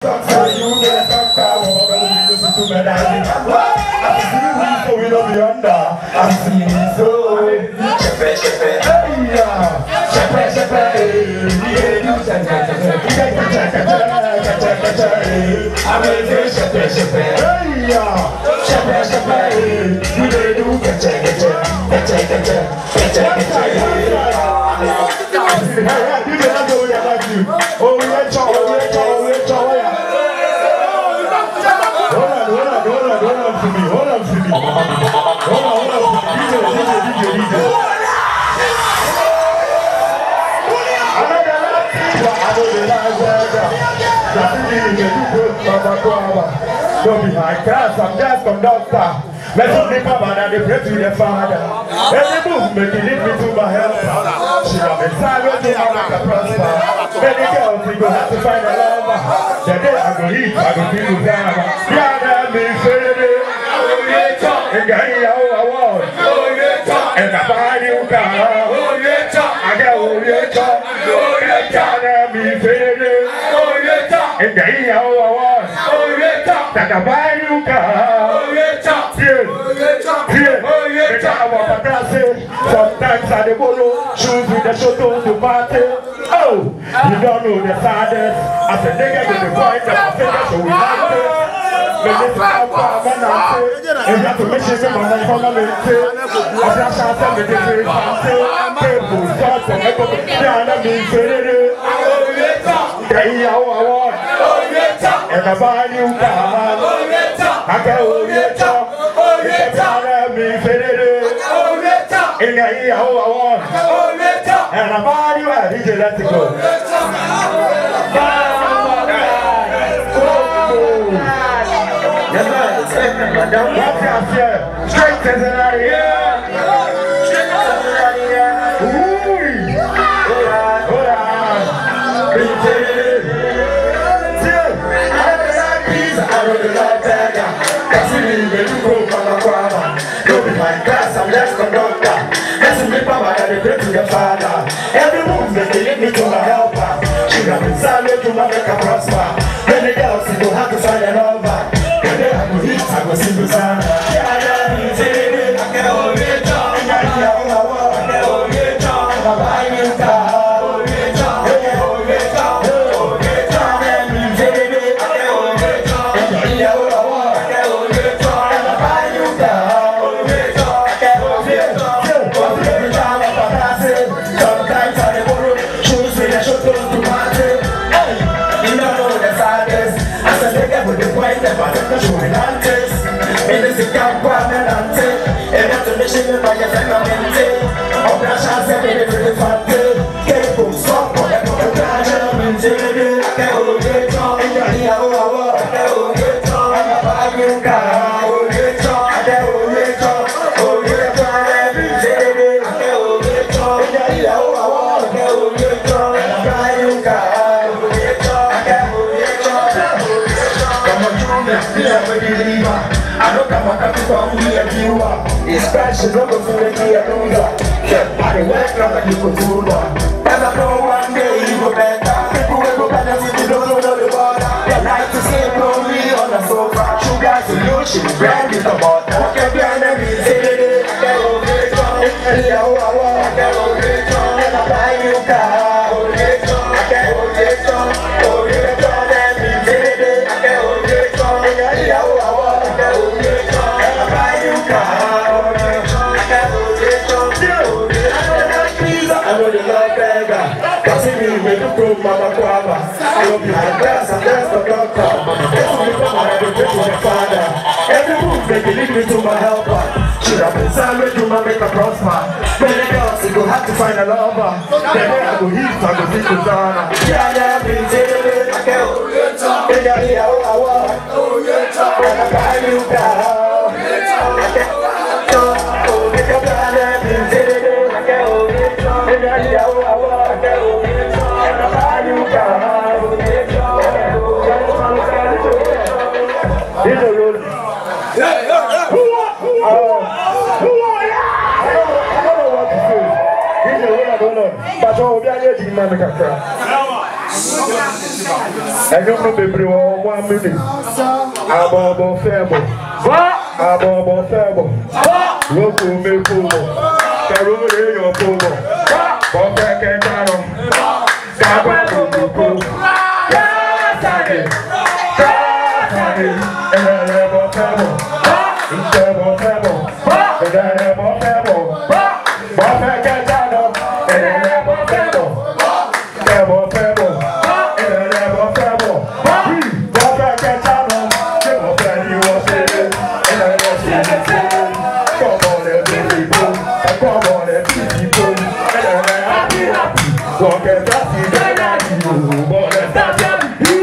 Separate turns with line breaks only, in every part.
Don't be high class, I'm just conductor. Let's only come and they pray to the Father. Every move make it lead me to my help. She have been silent to my make a prosper. Many girls we go have to find a lover. The day I go eat, I go feel the Father. Yeah, me faded. And I want. And I buy you car. I get all your talk. Me faded. And I want. That I buy you car. Sometimes I dey follow shoes with the shoto to party. Oh, you don't know the saddest. As a nigga with the point that I figure so we like it. But this is how far I'm not it. And you have to make sure that my money from the military. I just can't tell me the very fancy. People start to make up the down and be fitted. They are what I want. And I buy you car. I can hold your talk. And I hear how I want. And I'm all you are, DJ, let's go. Straight to the area. Every move that they lead me to my helper. She got me silent to my make a prosper. Many girls you go have to find a lover. And then I go hit, I go sing the song. Yeah, I can't hold it down. And I hear all I want. I can't hold it down. I'm buying you car. Hold it down. I can't hold it down. Hold it down. And me baby, I can't hold it down. And I hear all I want. I can't hold it down. And I'm buying you car. Hold it down. I can't hold it down. Sometimes I borrow shoes with the shoulders to party. Hey, you don't know the saddest. As a nigga with the point that I don't show me antes. In the sick and permanent. And not to mission in my family. Of the chance that they really fancy. Get a stop for the program. I can't hold it on. And you're here, I can't hold it on. I'm a bag you car. Hold it on. I can't hold it on. Hold it on. I don't come up to come here, you are. It's special, don't go for the year, don't go. I work like you could do that. As I know one day you go better. People will go better if you don't know the water. They like to say, lonely on the sofa. Sugar solution, brand is the water. What can be an enemy? Say it, I can't hold it on. I can't hold it on. And I buy you car. Hold it on. I can't hold it on. Hold it on. And me say it, I can't hold it on. And I hear how I want. I can't hold it on. And I buy you car. Hold it on. I can't hold it on. I know the love beggar. Cause if you make a proof, Mama Kwaba. I hope you have glass and that's the doctor. That's me come and I go to the Father. Every move make it lead me to my helper. Should have been silent to my make a prosper. Many girls you go have to find a lover. Then I go eat, I go see the Zana. Yeah, me say I can't hold it up. And I hear how I want. Hold it up. And I buy you car. Hold it up. I can't hold it up. Hold it up. And me say I can't hold it up. And I hear how I want. I can't hold it up. And I buy you car. Hold it up. Here's a rule. Who are you? I don't know what to say. Here's a rule. But I will be able to make a cry. I don't know baby 1 minute. Abobo febo. Abobo febo. Loku me fumo. Karure yo fumo. Bobe ke karo. Sabo fumo. Kasage. Kasage. Elebo febo. Isebo febo. Elebo febo. Bobe ke karo. Elebo febo. Febo febo. Elebo febo. Bobe ke karo. Febo febo wose. Elebo febo. Come on, people. Come on, people. Happy. Walk and dance in the night. But let's start them.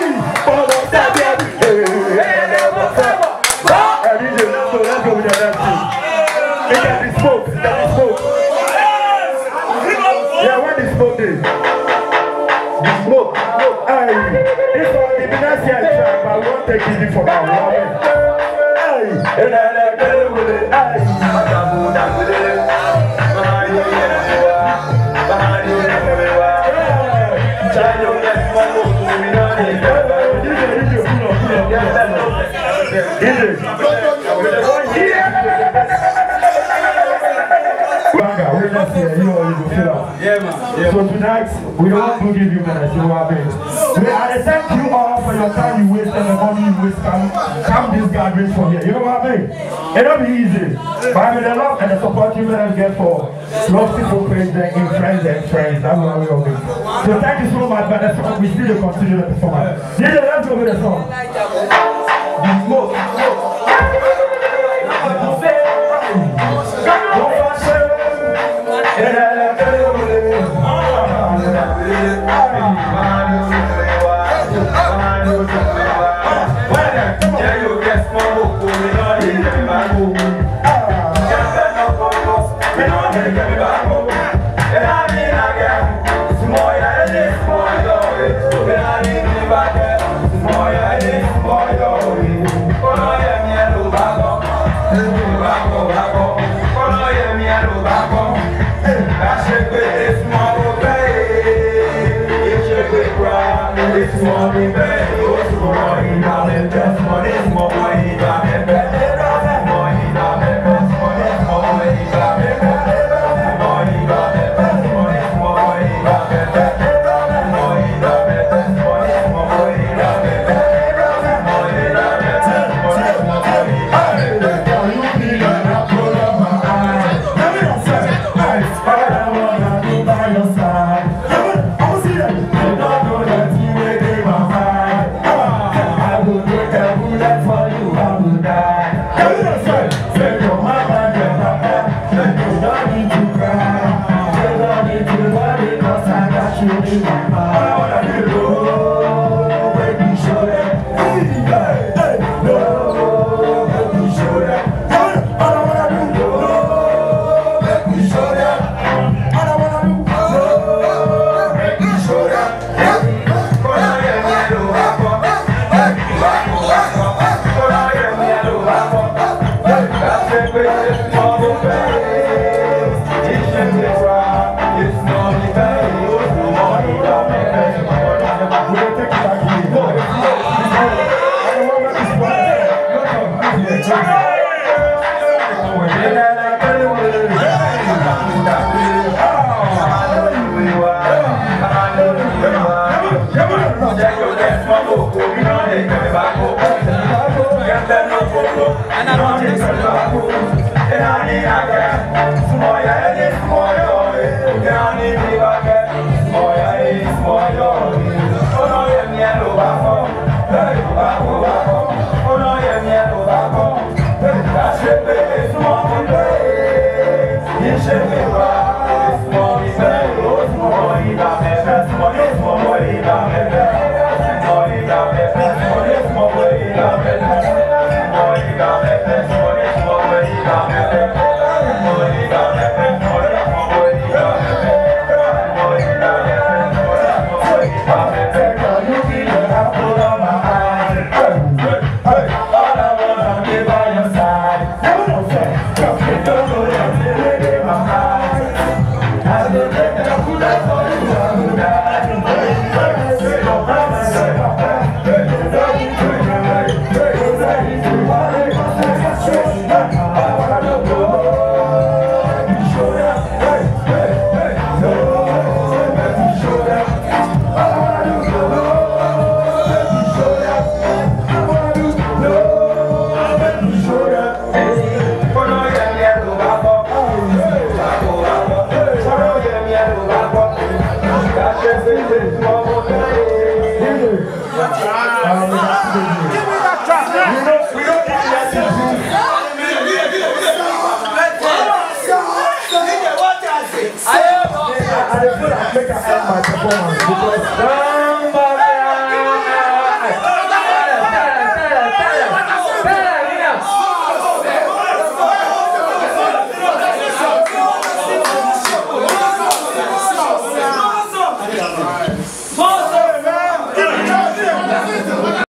Let's go with the next thing. Look at the smoke. Look at the smoke. Yeah, what is smoke is? The smoke. Hey, this one, the Benassi I try, but I won't take it for now. Hey, and I get it with it. Hey, so tonight, we don't want to give you minutes, you know what I mean? We are thank you all for your time you waste and the money you waste. Come this gathering from here, you know what I mean? It'll be easy. But with the love and the support you guys get for love people page in friends and friends, that's what we all do. So thank you so much, but the song, we still continue the performance. Yeah, let's go with the song. The smoke. It's money, baby. It's money, darling. That's money. It's money, darling. that track. We don't need that to prove. I feel like I make my performance because